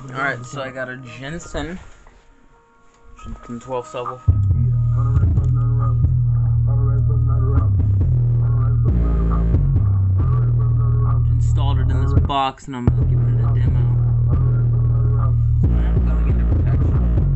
Alright, so I got a Jensen from 12 Subwoofer. Installed it in this box and I'm giving it a demo. So I'm going into protection.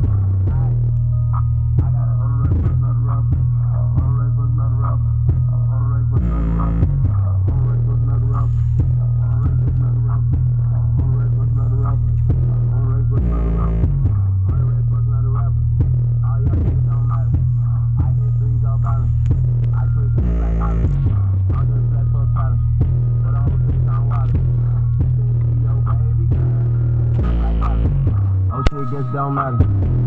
It just don't matter.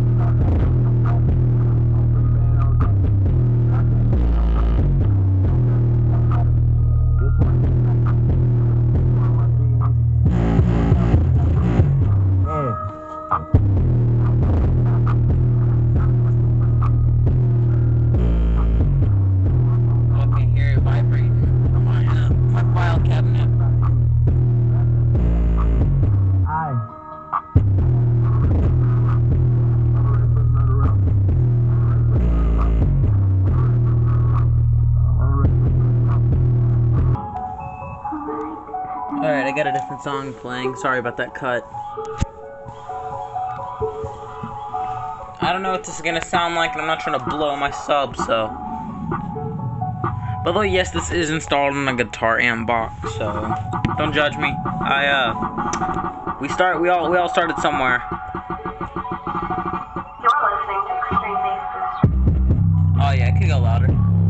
I can hear it vibrating from my file cabinet. Alright, I got a different song playing. Sorry about that cut. I don't know what this is gonna sound like, and I'm not trying to blow my sub, so. By the way, yes, this is installed in a guitar amp box, so don't judge me. We all started somewhere. You're listening to Extreme Bass Booster. Oh yeah, it could go louder.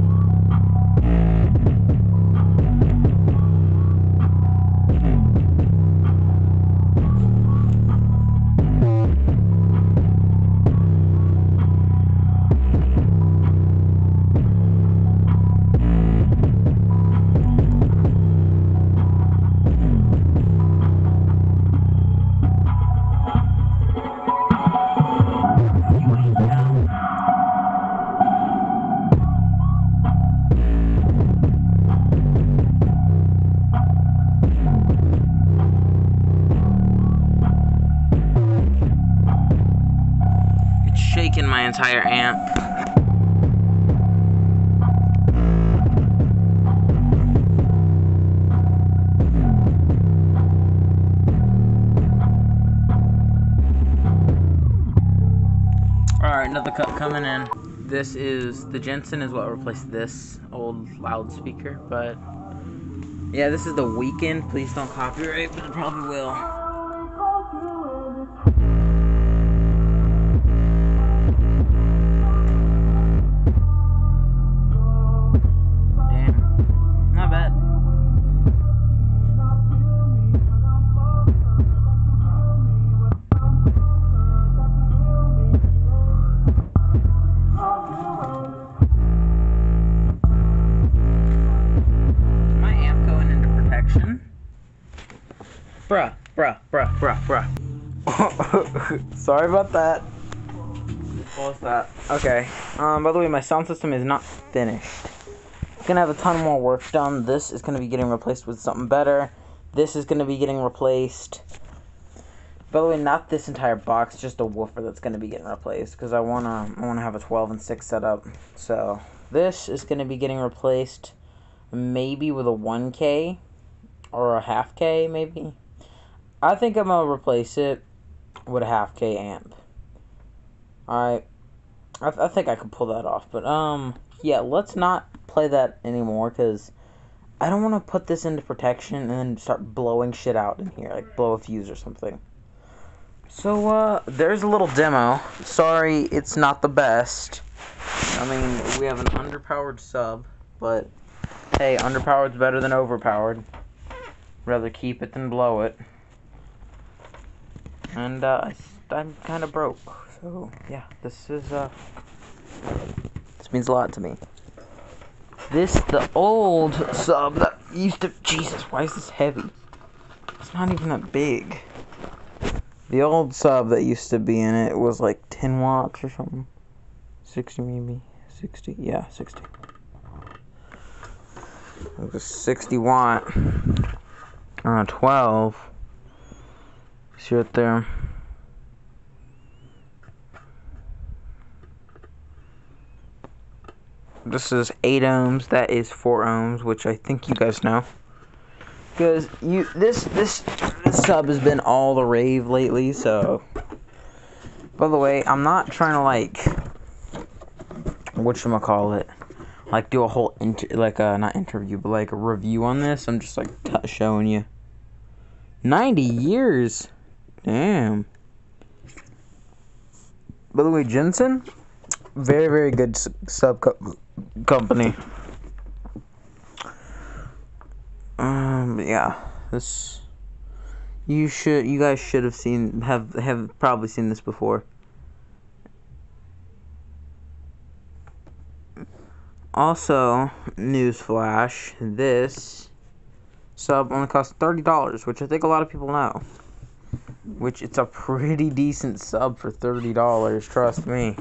Shaking my entire amp. Alright, another cut coming in. This is, the Jensen is what replaced this old loudspeaker, but yeah, this is the Weekend. Please don't copyright, but it probably will. Bruh. Sorry about that. What was that? Okay. By the way, my sound system is not finished. It's gonna have a ton more work done. This is gonna be getting replaced with something better. This is gonna be getting replaced. By the way, not this entire box, just a woofer that's gonna be getting replaced because I wanna have a 12 and 6 setup. So this is gonna be getting replaced, maybe with a 1K or a half K, maybe. I think I'm gonna replace it with a half K amp. Alright. I think I can pull that off. But, yeah, let's not play that anymore, because I don't want to put this into protection and then start blowing shit out in here. Like, blow a fuse or something. So, there's a little demo. Sorry, it's not the best. I mean, we have an underpowered sub, but, hey, underpowered's better than overpowered. Rather keep it than blow it. And, I'm kind of broke, so, yeah, this means a lot to me. The old sub that used to, Jesus, why is this heavy? It's not even that big. The old sub that used to be in it was like 10 watts or something. 60 maybe, 60, yeah, 60. It was 60 watt, 12. See right there. This is 8 ohms. That is 4 ohms, which I think you guys know. Because this sub has been all the rave lately. So, by the way, I'm not trying to like whatchamacallit, like do a whole not interview, but like a review on this. I'm just like showing you. 90 years, damn. By the way, Jensen, very, very good sub company. Yeah, this you guys should have seen, have probably seen this before. Also, newsflash, this sub only costs $30, which I think a lot of people know. Which, it's a pretty decent sub for $30, trust me.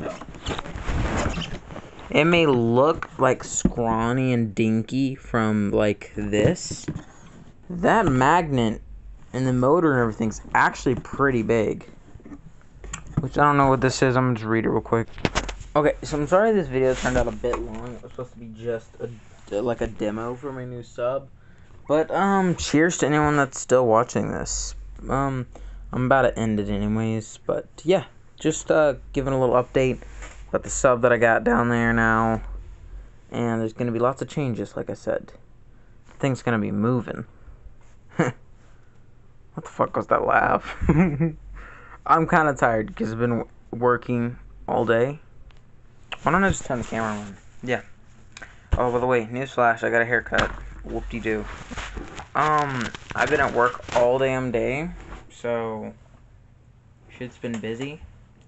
It may look like scrawny and dinky from like this. That magnet and the motor and everything's actually pretty big. Which I don't know what this is, I'm gonna just read it real quick. Okay, so I'm sorry this video turned out a bit long. It was supposed to be just like a demo for my new sub. But cheers to anyone that's still watching this. I'm about to end it anyways, but yeah, just giving a little update about the sub that I got down there now. And there's gonna be lots of changes, like I said. Things gonna be moving. What the fuck was that laugh? I'm kind of tired because I've been working all day. Why don't I just turn the camera on? Yeah. Oh, by the way, newsflash, I got a haircut. Whoop-de-doo. I've been at work all damn day, so shit's been busy.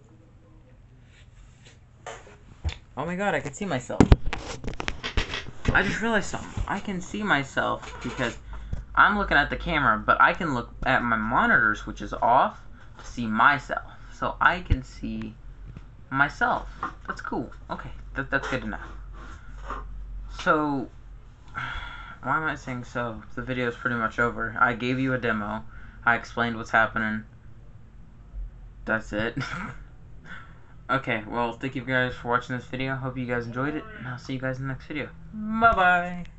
Oh my god, I can see myself. I just realized something. I can see myself because I'm looking at the camera, but I can look at my monitors, which is off, to see myself. So I can see myself. That's cool. Okay, that's good to know. So, why am I saying so? The video is pretty much over. I gave you a demo. I explained what's happening. That's it. Okay, well, thank you guys for watching this video. Hope you guys enjoyed it, and I'll see you guys in the next video. Bye-bye!